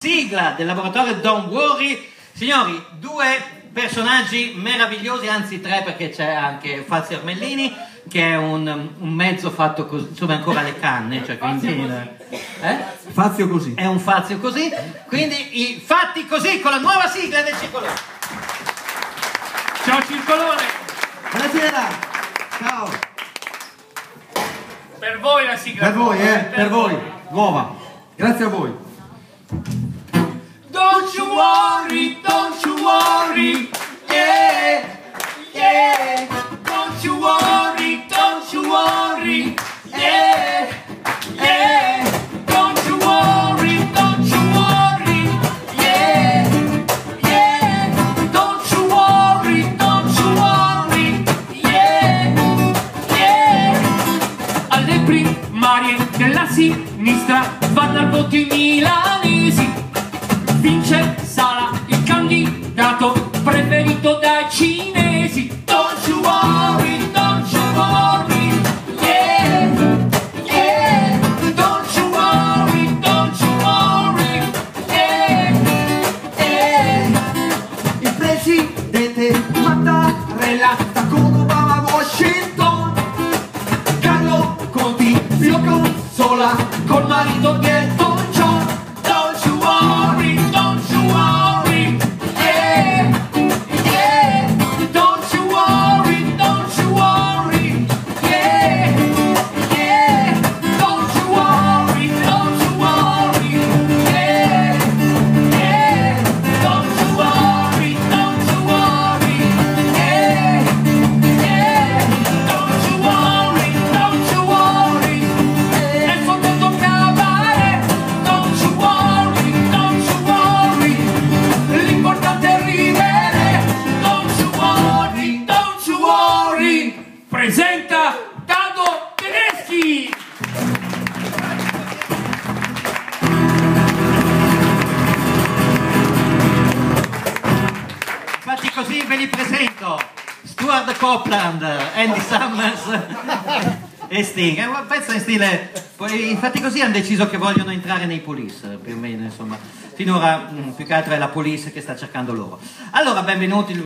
Sigla del laboratorio Don't Worry. Signori, due personaggi meravigliosi, anzi tre, perché c'è anche Fazio Armellini, che è un mezzo fatto così, insomma ancora alle canne, cioè quindi Fazio così. è un Fazio così, quindi i fatti così con la nuova sigla del Circolone. Ciao Circolone! Buonasera! Ciao! Per voi la sigla. Per voi, per voi, nuova. Grazie a voi. Don't you worry, yeah, yeah. Don't you worry, yeah, yeah. Don't you worry, yeah, yeah. Don't you worry, yeah, yeah. Alle primarie della sinistra vanno al voto i milanesi. Vince Sala, il candidato preferito dai cinesi. Don't you worry, yeah, yeah. Don't you worry, yeah, yeah. Il presidente Mattarella sta con Obama a Washington. Carlo Conti lo consola col marito dietro. Presenta Dado Tedeschi! Infatti così ve li presento: Stuart Copeland, Andy Summers e Sting. È un pezzo in stile, infatti così hanno deciso che vogliono entrare nei Police, più o meno, insomma. Finora più che altro è la Police che sta cercando loro. Allora, benvenuti.